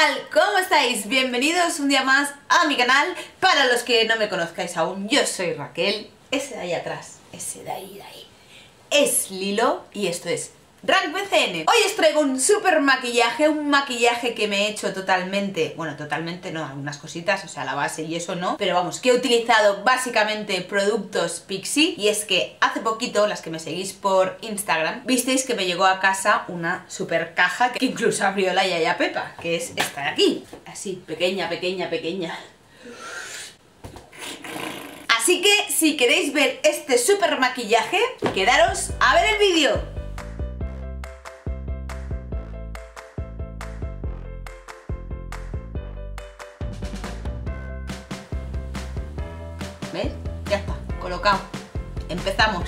tal? ¿Cómo estáis? Bienvenidos un día más a mi canal. Para los que no me conozcáis aún, yo soy Raquel. Ese de ahí atrás, ese de ahí, es Lilo y esto es Rank BCN. Hoy os traigo un super maquillaje, un maquillaje que me he hecho totalmente, bueno, totalmente no, algunas cositas, o sea, la base y eso no, pero vamos, que he utilizado básicamente productos Pixi. Y es que hace poquito, las que me seguís por Instagram, visteis que me llegó a casa una super caja que incluso abrió la Yaya Pepa, que es esta de aquí, así, pequeña. Así que si queréis ver este super maquillaje, quedaros a ver el vídeo. ¿Ves? Ya está, colocado. Empezamos.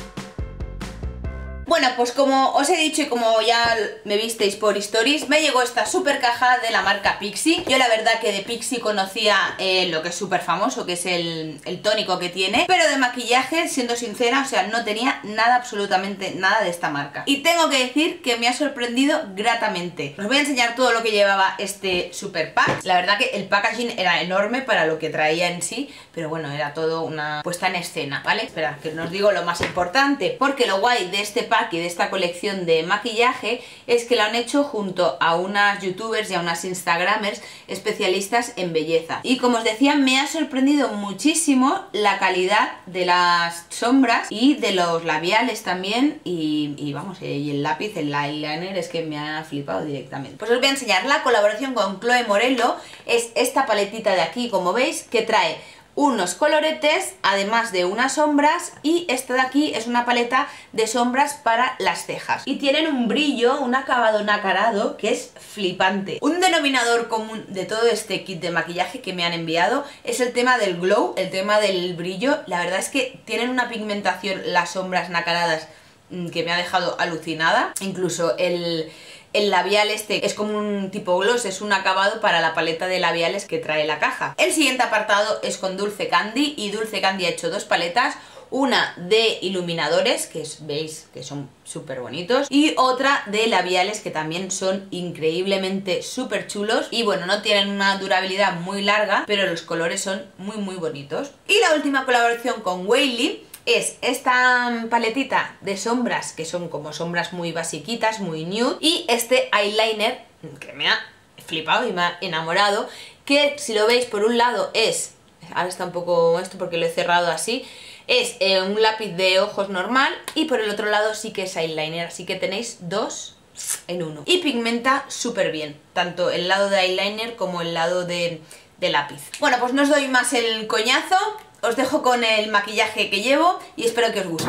Bueno, pues como os he dicho y como ya me visteis por stories, me llegó esta super caja de la marca Pixi. Yo la verdad que de Pixi conocía lo que es súper famoso, que es el tónico que tiene, pero de maquillaje, siendo sincera, o sea, no tenía nada, absolutamente nada de esta marca. Y tengo que decir que me ha sorprendido gratamente. Os voy a enseñar todo lo que llevaba este super pack. La verdad que el packaging era enorme para lo que traía en sí, pero bueno, era todo una puesta en escena, ¿vale? Esperad, que no os digo lo más importante, porque lo guay de este pack y de esta colección de maquillaje es que lo han hecho junto a unas youtubers y a unas instagramers especialistas en belleza. Y como os decía, me ha sorprendido muchísimo la calidad de las sombras y de los labiales también, y vamos, y el lápiz, el eyeliner, es que me ha flipado directamente. Pues os voy a enseñar la colaboración con Chloe Morello. Es esta paletita de aquí, como veis, que trae unos coloretes, además de unas sombras, y esta de aquí es una paleta de sombras para las cejas. Y tienen un brillo, un acabado nacarado que es flipante. Un denominador común de todo este kit de maquillaje que me han enviado es el tema del glow, el tema del brillo. La verdad es que tienen una pigmentación las sombras nacaradas que me ha dejado alucinada. Incluso el labial este es como un tipo gloss, es un acabado para la paleta de labiales que trae la caja. El siguiente apartado es con Dulce Candy, y Dulce Candy ha hecho dos paletas, una de iluminadores, que veis que son súper bonitos, y otra de labiales que también son increíblemente súper chulos. Y bueno, no tienen una durabilidad muy larga, pero los colores son muy bonitos. Y la última colaboración con Wailey es esta paletita de sombras, que son como sombras muy basiquitas, muy nude, y este eyeliner que me ha flipado y me ha enamorado, que si lo veis, por un lado es, ahora está un poco esto porque lo he cerrado así, es un lápiz de ojos normal, y por el otro lado sí que es eyeliner, así que tenéis dos en uno. Y pigmenta súper bien, tanto el lado de eyeliner como el lado de lápiz. Bueno, pues no os doy más el coñazo. Os dejo con el maquillaje que llevo y espero que os guste.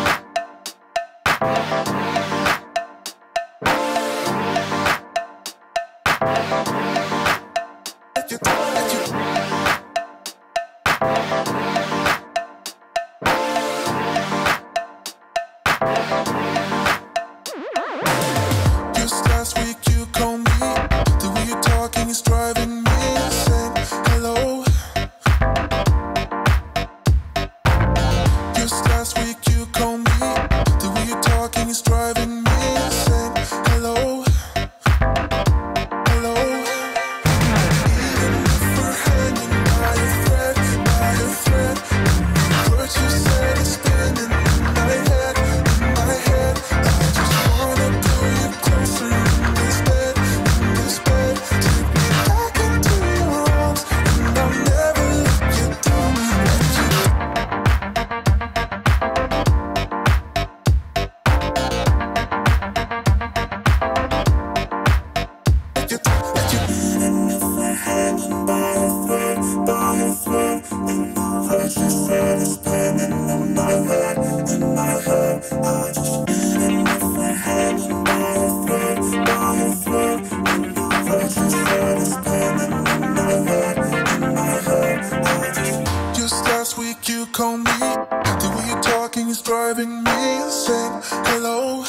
Driving me insane. Hello.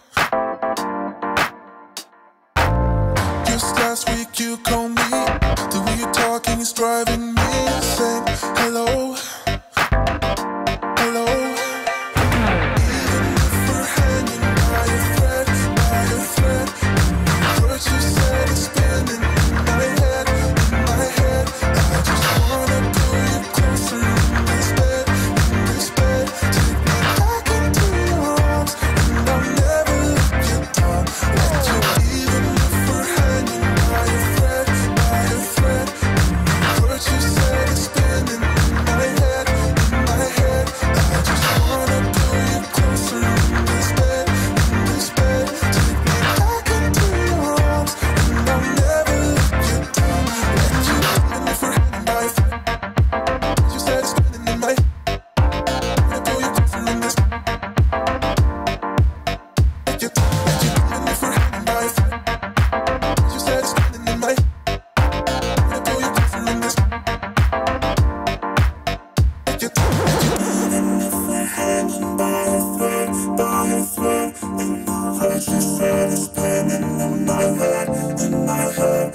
Just last week you called me. The way you're talking is driving me insane. Hello. Hello. Even if we're hanging by a thread, words you said is spinning.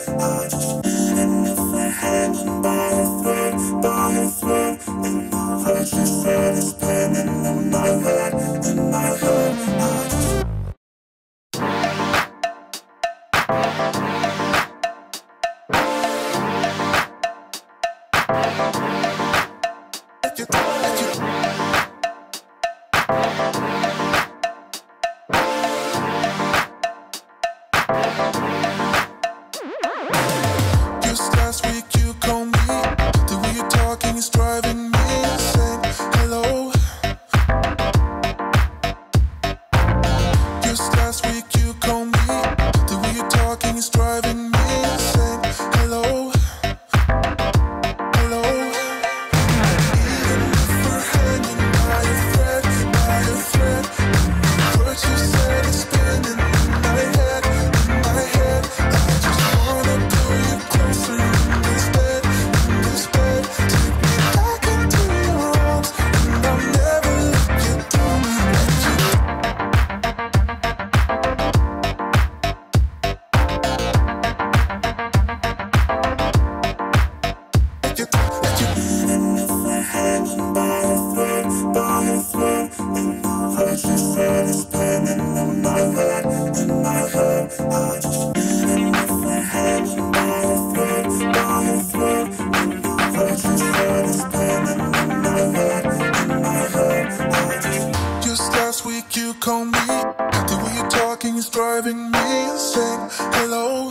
Driving me insane. Hello.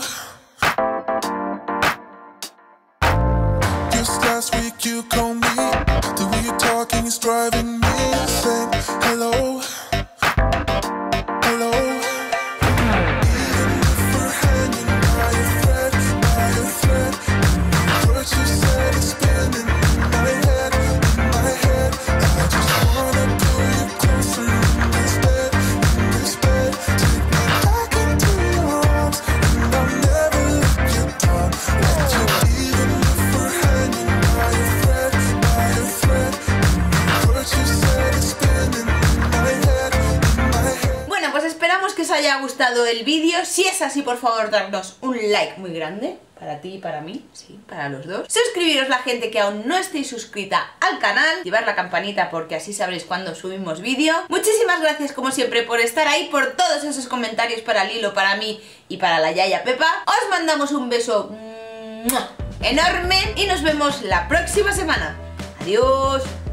Just last week you called me. The way you're talking is driving me insane. Hello. Hello. Even if we're hanging by a thread, what you said is spinning in my head, I just wanna pull you closer in this bed, Take me back into your arms, and I'll never let you down. Let you, even if we're hanging by a thread, what you said is spinning in my head, Bueno, pues esperamos que os haya gustado el vídeo. Si es así, por favor, darnos un like muy grande. Para ti y para mí, sí, para los dos. Suscribiros la gente que aún no estéis suscrita al canal. Activar la campanita porque así sabréis cuando subimos vídeo. Muchísimas gracias como siempre por estar ahí, por todos esos comentarios para Lilo, para mí y para la Yaya Pepa. Os mandamos un beso enorme y nos vemos la próxima semana. Adiós.